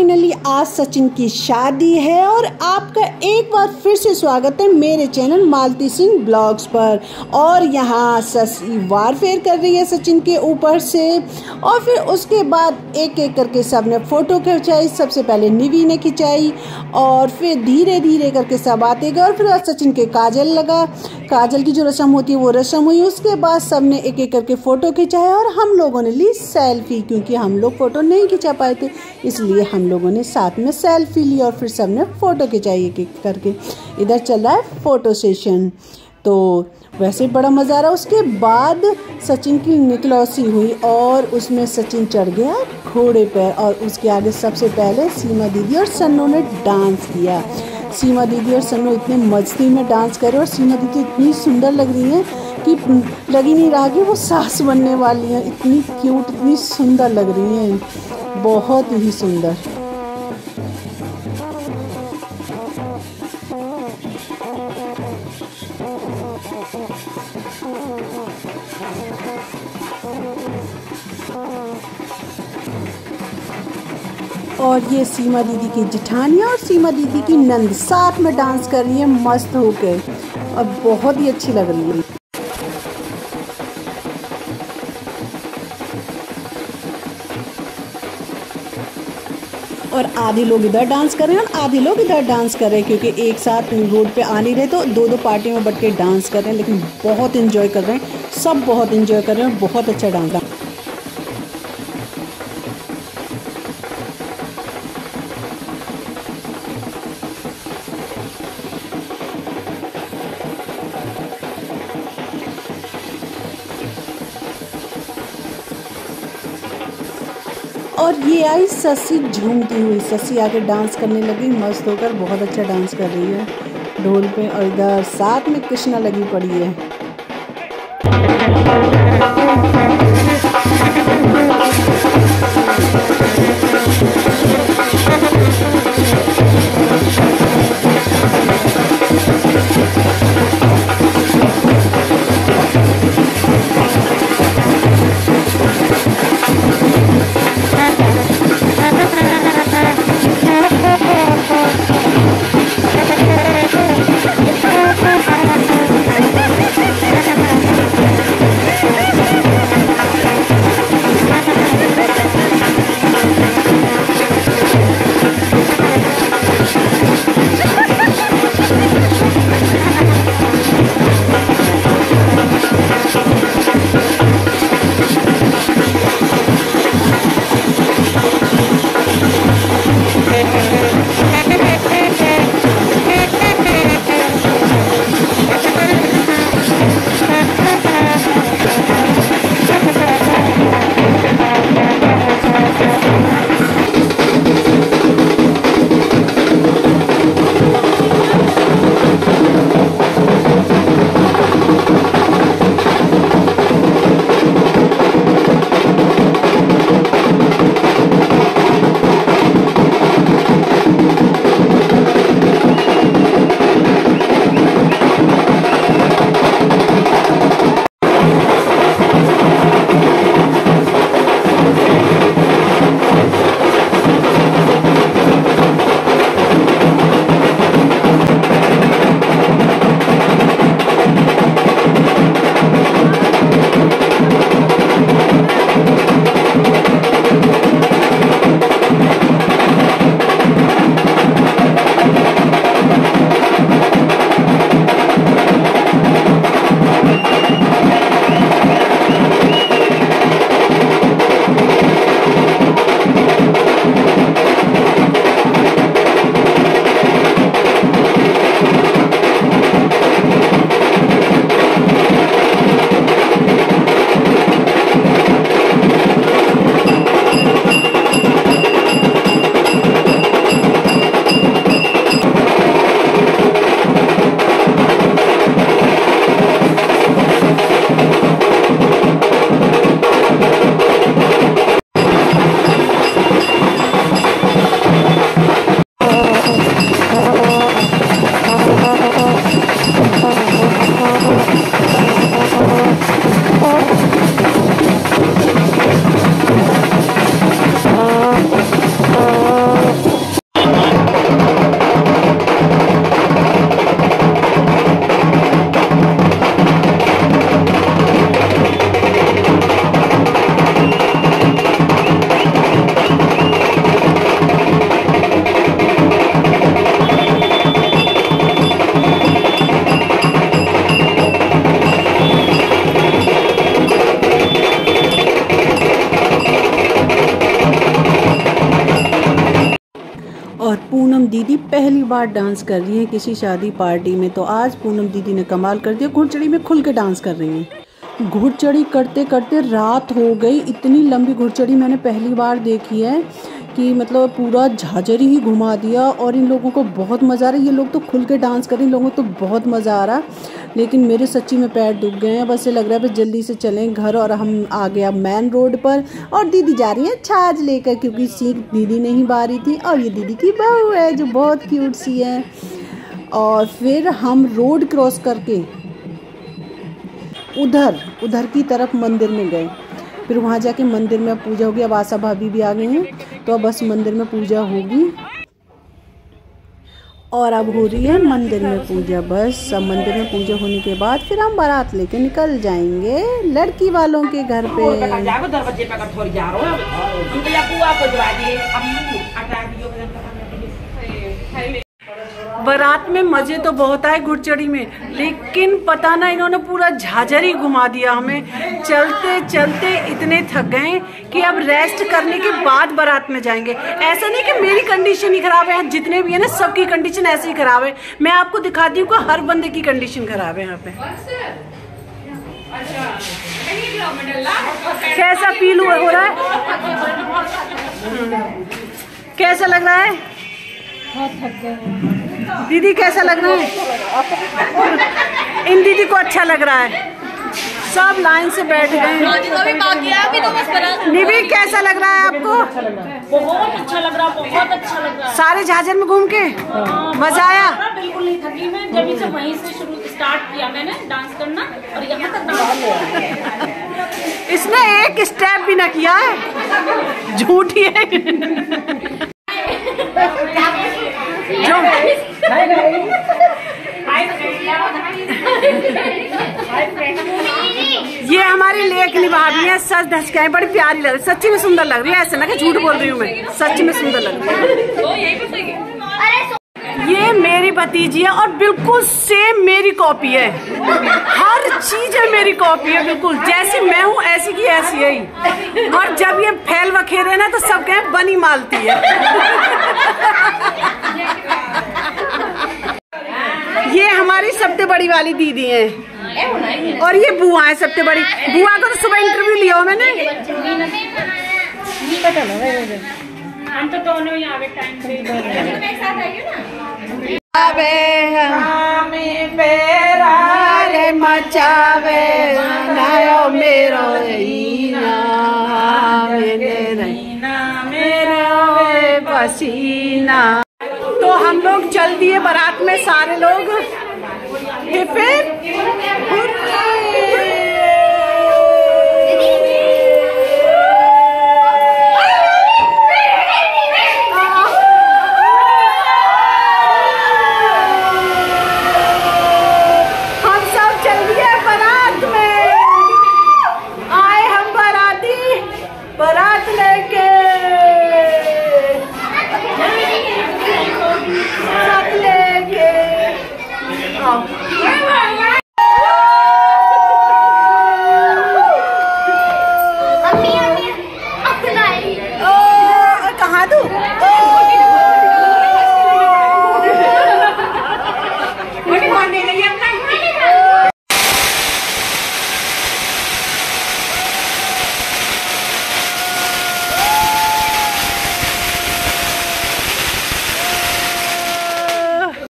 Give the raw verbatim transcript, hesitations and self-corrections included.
Finally आज सचिन की शादी है और आपका एक बार फिर से स्वागत है मेरे चैनल मालती सिंह ब्लॉग्स पर। और यहाँ शशि वारफेयर कर रही है सचिन के ऊपर से और फिर उसके बाद एक एक करके सब ने फ़ोटो खिंचाई। सबसे पहले निवी ने खिंचाई और फिर धीरे धीरे करके सब आते गए और फिर सचिन के काजल लगा, काजल की जो रस्म होती है वो रस्म हुई। उसके बाद सब ने एक एक करके फ़ोटो खिंचाया और हम लोगों ने ली सेल्फी, क्योंकि हम लोग फ़ोटो नहीं खिंचा पाए थे इसलिए हम लोगों ने साथ में सेल्फी ली और फिर सब ने फ़ोटो खिंचाई एक एक करके। इधर चल रहा है फ़ोटो सेशन, तो वैसे बड़ा मज़ा आ रहा। उसके बाद सचिन की निकलौसी हुई और उसमें सचिन चढ़ गया घोड़े पर और उसके आगे सबसे पहले सीमा दीदी और सन्नू ने डांस किया। सीमा दीदी और सन्नू इतने मस्ती में डांस करे और सीमा दीदी इतनी सुंदर लग रही हैं कि लग ही नहीं रहा कि वो सास बनने वाली हैं। इतनी क्यूट, इतनी सुंदर लग रही हैं, बहुत ही सुंदर। और ये सीमा दीदी की जिठानियाँ और सीमा दीदी की नंद साथ में डांस कर रही है मस्त होकर और बहुत ही अच्छी लग रही है। और आधे लोग इधर डांस कर रहे हैं और आधे लोग इधर डांस कर रहे हैं, क्योंकि एक साथ रोड पे आ नहीं रहे तो दो दो पार्टी में बैठ के डांस कर रहे हैं। लेकिन बहुत एंजॉय कर रहे हैं, सब बहुत एंजॉय कर रहे हैं और बहुत अच्छा डांस। और ये आई शशि झूमती हुई, शशि आके डांस करने लगी मस्त होकर, बहुत अच्छा डांस कर रही है ढोल पे। और इधर साथ में कृष्णा लगी पड़ी है। पूनम दीदी पहली बार डांस कर रही है किसी शादी पार्टी में। तो आज पूनम दीदी ने कमाल कर दिया, घुड़चड़ी में खुल के डांस कर रही हैं। घुड़चड़ी करते करते रात हो गई। इतनी लंबी घुड़चड़ी मैंने पहली बार देखी है कि मतलब पूरा झांझर ही घुमा दिया। और इन लोगों को बहुत मज़ा आ रहा है। ये लोग तो खुल के डांस कर रहे हैं, इन लोगों को तो बहुत मज़ा आ रहा। लेकिन मेरे सच्ची में पैर दुख गए हैं। बस ये लग रहा है बस जल्दी से चलें घर। और हम आ गए अब मेन रोड पर और दीदी जा रही हैं छाछ लेकर, क्योंकि सीख दीदी नहीं बारी थी। और ये दीदी की बहू है जो बहुत क्यूट सी है। और फिर हम रोड क्रॉस करके उधर उधर की तरफ मंदिर में गए। फिर वहाँ जाके मंदिर में पूजा होगी। अब आशा भाभी भी आ गई हैं, तो अब बस मंदिर में पूजा होगी। और अब हो रही है मंदिर में पूजा। बस सब मंदिर में पूजा होने के बाद फिर हम बारात लेके निकल जाएंगे लड़की वालों के घर पे। बारात में मजे तो बहुत आए घुड़चड़ी में, लेकिन पता ना इन्होंने पूरा झांझर ही घुमा दिया हमें। चलते चलते इतने थक गए कि अब रेस्ट करने के बाद बारात में जाएंगे। ऐसा नहीं कि मेरी कंडीशन ही खराब है, जितने भी है ना सबकी कंडीशन ऐसे ही खराब है। मैं आपको दिखाती हूँ कि हर बंदे की कंडीशन खराब है यहाँ पे। कैसा फील हो रहा है? कैसा लग रहा है दीदी? कैसा लग रहा है? इन दीदी को अच्छा लग रहा है। सब लाइन से बैठ गए। निबी कैसा लग रहा है आपको? बहुत अच्छा लग रहा, बहुत अच्छा लग रहा है। सारे झांझर में घूम के मजा आया? बिल्कुल नहीं थकी मैं। जब से वहीं से शुरू स्टार्ट किया मैंने डांस करना और यहाँ तक डांस। इसने एक स्टेप भी ना किया है, झूठी है जो। ये हमारी लेखनी भाभी है, सच धस के बड़ी प्यारी लग रही, सच्ची में सुंदर लग रही है। ऐसा ना कि झूठ बोल रही हूँ मैं, सच्ची में सुंदर लग रही है। ये मेरी भतीजी है और बिल्कुल सेम मेरी कॉपी है। हर चीज है मेरी कॉपी है, बिल्कुल जैसी मैं हूँ ऐसी की ऐसी है। और जब ये फैल वखेरे ना तो सब कहें बनी मालती है। ये हमारी सबसे बड़ी वाली दीदी है और ये बुआ है सबसे बड़ी। बुआ को तो सुबह इंटरव्यू लिया मैंने। हम तो दोनों ही आवे टाइम से एक साथ आइए ना। आवे हमें पेरारे मचावे नायो मेरो हीना मेरे रहीना मेरे पसीना। तो हम लोग चल दिए बारात में सारे लोग। फिर